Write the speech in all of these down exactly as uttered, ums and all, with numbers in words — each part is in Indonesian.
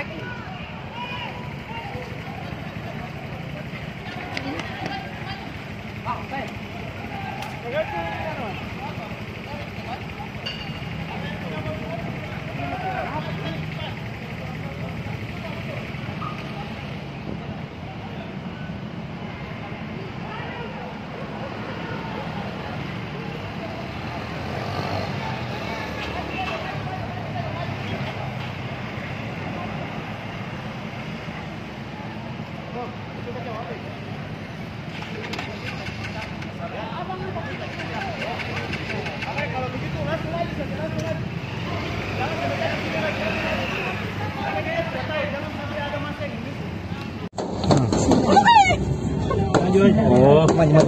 Oh, banyak.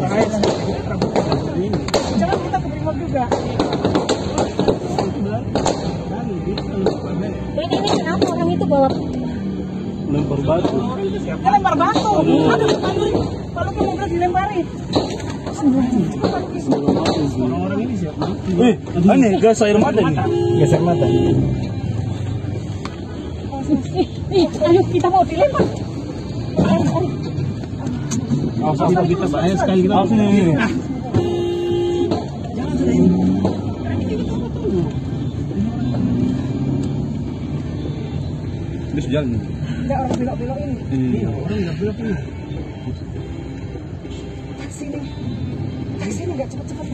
Jangan kita ke Brimob juga. Ini ini kenapa orang itu bawa Lempar batu. dia lempar batu? Aduh, aduh, kalau ke mobil dilemparin. Orang-orang ini siapa? Eh, ini gas air mata ini. Gas air mata. Ih, ih, ayo kita mau dilempar. Langsung kita kita bahaya sekali kita langsung ini. Jangan sudah ini. Bisa jalan. Enggak orang belok-belok ini. Iya, orang enggak belok ini. Taksi nih. Taksi ini enggak cepet-cepet.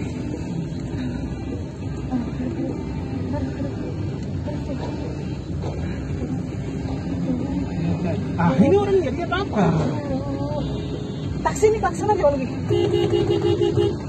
Ah, ini orang enggak lihat apa. Taksi ini klaksana dia lagi.